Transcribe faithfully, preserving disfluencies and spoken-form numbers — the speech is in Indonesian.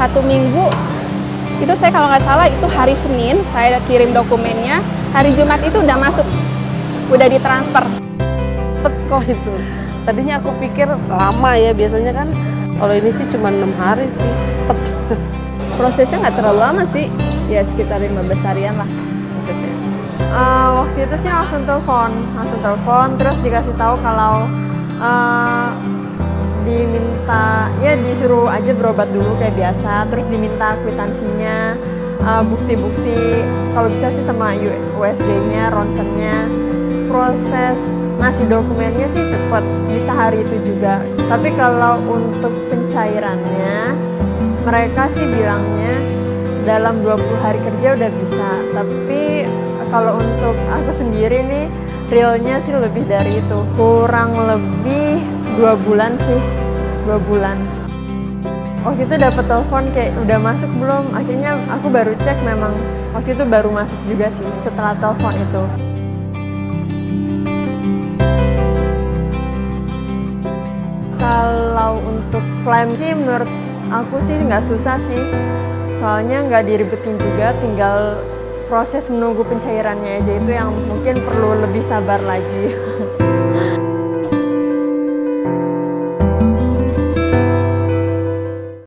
satu minggu. Itu saya kalau nggak salah itu hari Senin saya kirim dokumennya, hari Jumat itu udah masuk, udah ditransfer. Cepet kok itu. Tadinya aku pikir lama ya, biasanya kan kalau ini sih cuma enam hari sih, cepet. Prosesnya nggak terlalu lama sih, ya sekitar lima belas harian lah prosesnya. Uh, waktu itu sih langsung telepon, langsung telepon, terus dikasih tahu kalau uh, diminta, ya disuruh aja berobat dulu kayak biasa, terus diminta kwitansinya, uh, bukti-bukti, kalau bisa sih sama U S G-nya, ronsennya. Proses ngasih dokumennya sih cepet, bisa hari itu juga. Tapi kalau untuk pencairannya, mereka sih bilangnya dalam dua puluh hari kerja udah bisa. Tapi kalau untuk aku sendiri nih, realnya sih lebih dari itu. Kurang lebih dua bulan sih, dua bulan. Waktu itu dapat telepon kayak udah masuk belum? Akhirnya aku baru cek, memang waktu itu baru masuk juga sih setelah telepon itu. Kalau untuk klaim sih menurut aku sih nggak susah sih. Soalnya nggak diribetin juga, tinggal proses menunggu pencairannya aja itu yang mungkin perlu lebih sabar lagi.